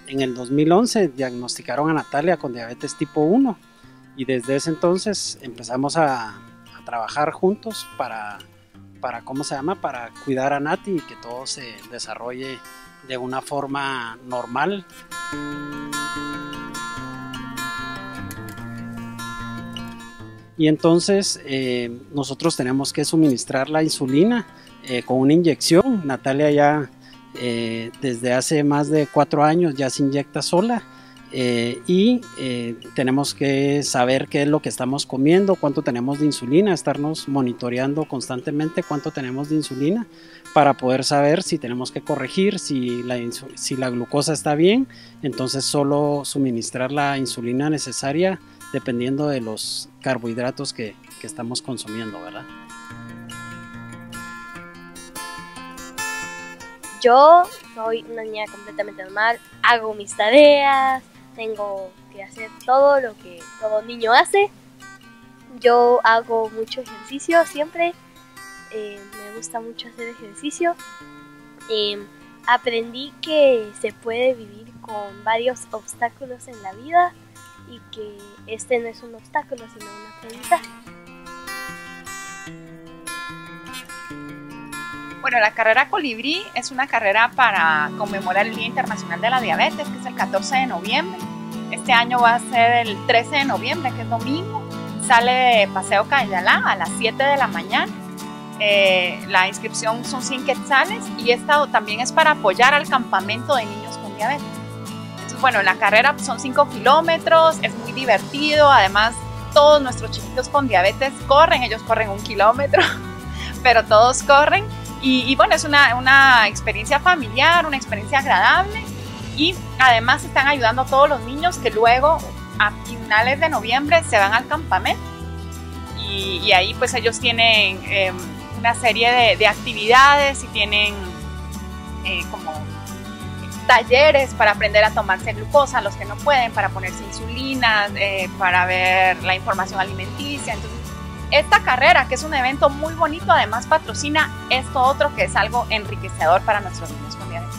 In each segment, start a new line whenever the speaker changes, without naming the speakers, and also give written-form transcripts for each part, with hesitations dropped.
en el 2011 diagnosticaron a Natalia con diabetes tipo 1 y desde ese entonces empezamos a trabajar juntos para ¿cómo se llama? Para cuidar a Nati y que todo se desarrolle de una forma normal. Y entonces nosotros tenemos que suministrar la insulina con una inyección. Natalia ya desde hace más de 4 años ya se inyecta sola y tenemos que saber qué es lo que estamos comiendo, cuánto tenemos de insulina, estarnos monitoreando constantemente cuánto tenemos de insulina para poder saber si tenemos que corregir, si la glucosa está bien, entonces solo suministrar la insulina necesaria dependiendo de los carbohidratos que estamos consumiendo, ¿verdad?
Yo soy una niña completamente normal, hago mis tareas, tengo que hacer todo lo que todo niño hace. Yo hago mucho ejercicio siempre, me gusta mucho hacer ejercicio. Aprendí que se puede vivir con varios obstáculos en la vida y que este no es un obstáculo sino un aprendizaje.
Bueno, la carrera Colibrí es una carrera para conmemorar el Día Internacional de la Diabetes, que es el 14 de noviembre. Este año va a ser el 13 de noviembre, que es domingo. Sale de Paseo Cayalá a las 7 de la mañana. La inscripción son 100 quetzales y esta también es para apoyar al campamento de niños con diabetes. Entonces, bueno, la carrera son 5 kilómetros, es muy divertido. Además, todos nuestros chiquitos con diabetes corren, ellos corren 1 kilómetro, pero todos corren. Y bueno, es una experiencia familiar, una experiencia agradable y además están ayudando a todos los niños que luego a finales de noviembre se van al campamento y ahí pues ellos tienen una serie de actividades y tienen como talleres para aprender a tomarse glucosa, los que no pueden, para ponerse insulina, para ver la información alimenticia. Entonces, esta carrera, que es un evento muy bonito, además patrocina esto otro que es algo enriquecedor para nuestros niños con diabetes.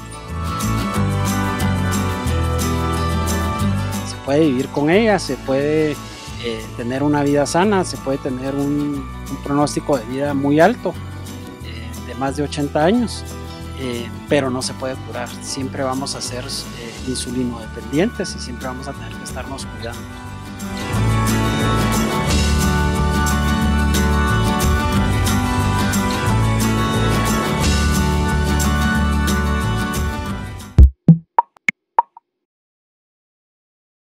Se puede vivir con ella, se puede tener una vida sana, se puede tener un pronóstico de vida muy alto, de más de 80 años, pero no se puede curar. Siempre vamos a ser insulinodependientes y siempre vamos a tener que estarnos cuidando.